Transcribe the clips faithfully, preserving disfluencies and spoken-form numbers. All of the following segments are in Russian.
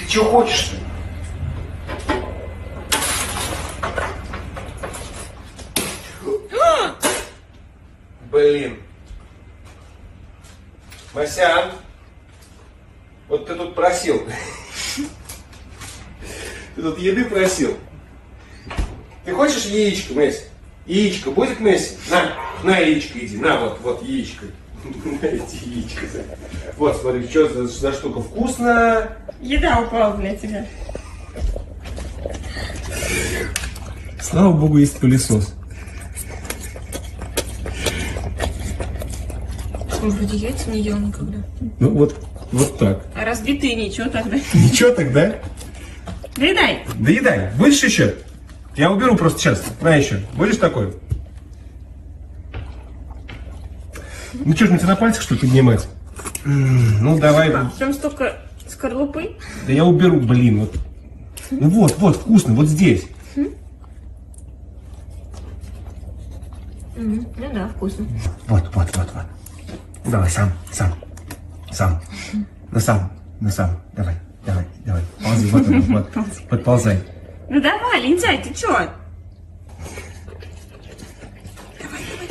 Ты чего хочешь-то? Блин. Масян, вот ты тут просил. Ты тут еды просил. Ты хочешь яичко, Месси? Яичко будет, Месси? На, на яичко иди. На, вот, вот яичко. На эти яичко. Вот, смотри, что за, за штука. Вкусно. Еда упала для тебя. Слава богу, есть пылесос. Вроде яйца не ел никогда. Ну вот, вот так. А разбитые ничего тогда. Ничего тогда? Доедай. Доедай. Будешь еще? Я уберу просто сейчас. На еще. Будешь такой? Ну что ж, мне тебя на пальцах что ли поднимать? Ну давай. Там столько скорлупы. Да я уберу, блин. Вот. Ну вот, вот, вкусно, вот здесь. Ну да, вкусно. Вот, вот, вот, вот. Давай, сам, сам, сам. Ну сам, ну сам. Давай, давай, давай. Ползи, вот он, вот. Подползай. Ну давай, лентяй, ты чё? Давай, давай,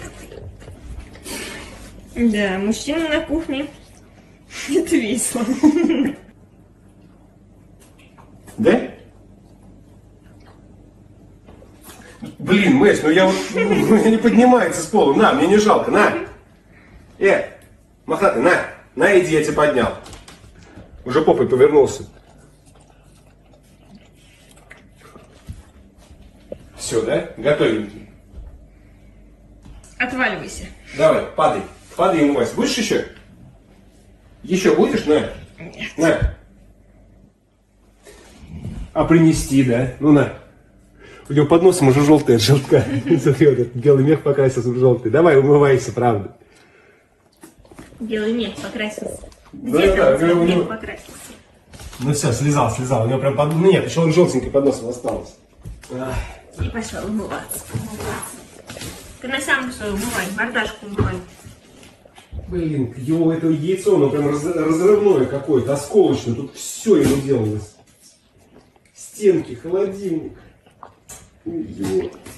давай. Да, мужчина на кухне. Это весело. Да? Блин, Мэсь, ну я вот, ну, не поднимается с пола. На, мне не жалко, на. Э, мохнатый, на, на, иди, я тебя поднял. Уже попой повернулся. Все, да? Готовенький. Отваливайся. Давай, падай. Падай ему, Вася. Будешь еще? Еще будешь? На. Нет. На. А принести, да? Ну на. У него под носом уже желтый от желтка. Смотри, вот этот белый мех покрасился в желтый. Давай, умывайся, правда. Белый мех покрасился. Да, Где да, там да, у мех него- покрасился? Ну все, слезал, слезал. У него прям под... Нет, еще он желтенький под носом остался. Ах. И пошел умываться. Ты на самом свою умывай, мордашку умывай. Блин, его это яйцо, оно прям раз- разрывное какое-то, осколочное. Тут все ему делалось. Стенки, холодильник. Ё.